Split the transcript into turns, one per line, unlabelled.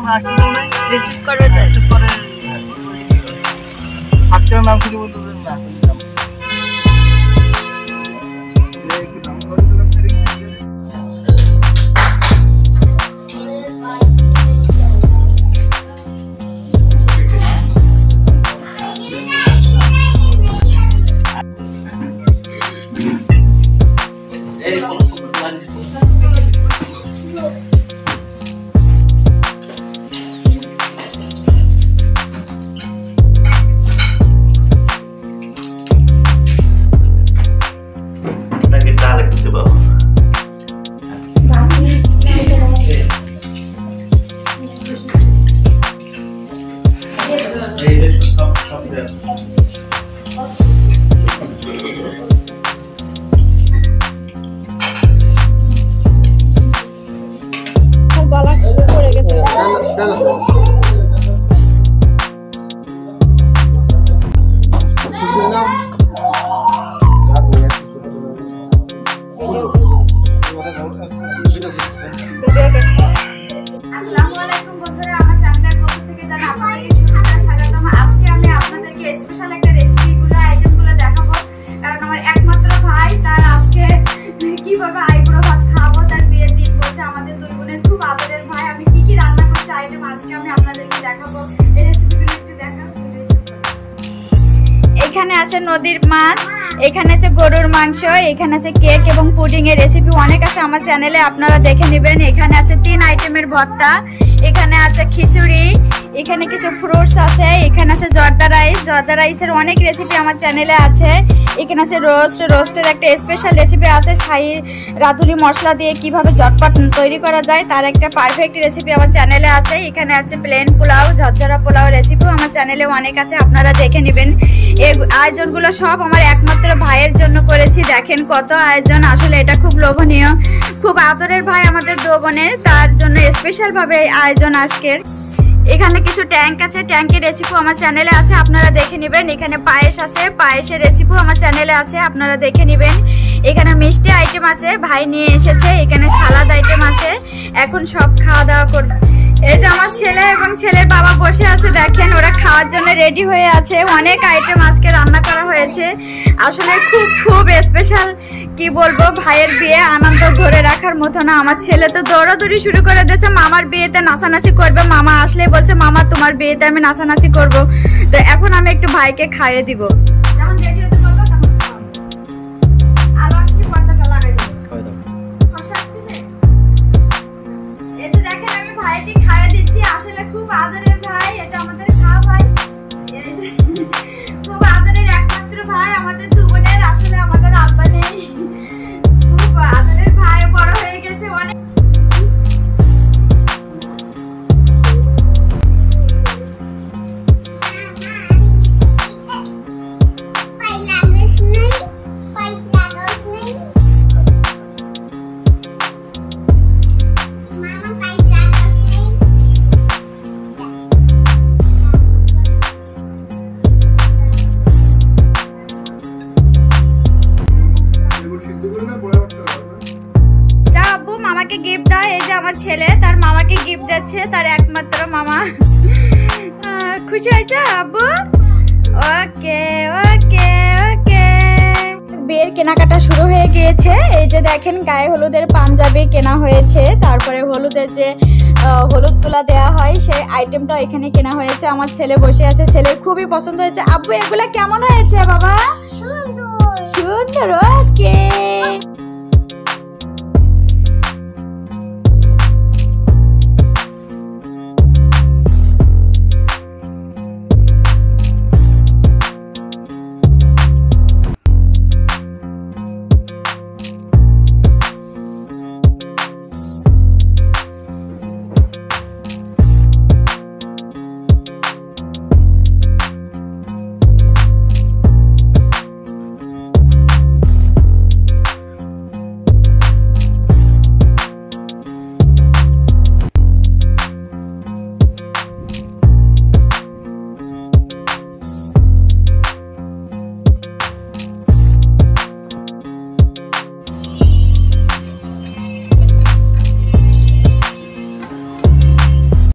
Receive করবে তো একটু পরে সাতটার নাম শুরু বলতে দেন না এখানে আছে নদীর মাছ, এখানে আছে গরুর মাংস, এখানে আছে কেক এবং পুডিং এর রেসিপি অনেক আছে আমার চ্যানেলে, আপনারা দেখে নেবেন। এখানে আছে 3 আইটেমের ভর্তা, এখানে আছে খিচুড়ি, এখানে কিছু ফ্রুটস আছে, এখানে আছে জর্দা রাইসের অনেক রেসিপি আমার চ্যানেলে আছে। এখানে আছে রোস্টের একটা স্পেশাল রেসিপি আছে, শাহী রাঁধুনি মশলা দিয়ে কিভাবে ঝটপট তৈরি করা যায় তার একটা পারফেক্ট রেসিপি আমার চ্যানেলে আছে। এখানে আছে প্লেন পোলাও, ঝরঝরা পোলাও রেসিপিও আমার চ্যানেলে অনেক আছে, আপনারা দেখে নেবেন। এই আয়োজনগুলো সব আমার একমাত্র ভাইয়ের জন্য করেছি, দেখেন কত আয়োজন, আসলে এটা খুব লোভনীয়, খুব আদরের ভাই আমাদের দু বোনের, তার জন্য স্পেশাল ভাবে আয়োজন আজকের। এখানে কিছু ট্যাঙ্ক আছে, ট্যাঙ্কের রেসিপি আমার চ্যানেলে আছে, আপনারা দেখে নেবেন। এখানে পায়েস আছে, পায়েসের রেসিপিও আমার চ্যানেলে আছে, আপনারা দেখে নেবেন। এখানে মিষ্টি আইটেম আছে, ভাই নিয়ে এসেছে, এখানে সালাদ আইটেম আছে, এখন সব খাওয়া দাওয়া করবে। এই যে আমার ছেলে এবং ছেলের বাবা বসে আছে, দেখেন ওরা খাওয়ার জন্য রেডি হয়ে আছে। অনেক আইটেম আজকে রান্না করা হয়েছে, আসলে খুব স্পেশাল, কি বলবো, ভাইয়ের বিয়ে আনন্দ ধরে রাখার মতো না। আমার ছেলে তো দৌড়াদৌড়ি শুরু করে দিয়েছে, মামার বিয়েতে নাচানাচি করবে, মামা আসলে বলছে মামা তোমার বিয়েতে আমি নাচানাচি করব। তো এখন আমি একটু ভাইকে খাইয়ে দিব। ভাইকে খাইয়ে দিচ্ছি, আসলে খুব আদরের ভাই, এটা আমাদের খাওয়া ভাই, খুব আদরের একমাত্র ভাই আমাদের দু বোনের, আসলে আমাদের আব্বা নেই, খুব আদরের ভাই, বড় হয়ে গেছে অনেক। মামাকে গিফট দাও, এই যে আমার ছেলে তার মামাকে গিফট দিচ্ছে, তার একমাত্র মামা। খুশি হয়েছে আব্বু? ওকে ওকে ওকে। বিয়ের কেনাকাটা শুরু হয়ে গিয়েছে, এই যে দেখেন গায়ে হলুদের পাঞ্জাবি কেনা হয়েছে, তারপরে হলুদের যে হলুদগুলা দেওয়া হয় সেই আইটেমটা এখানে কেনা হয়েছে। আমার ছেলে বসে আছে, ছেলের খুবই পছন্দ হয়েছে। আব্বু এগুলা কেমন হয়েছে বাবা? সুন্দর সুন্দর। ওকে।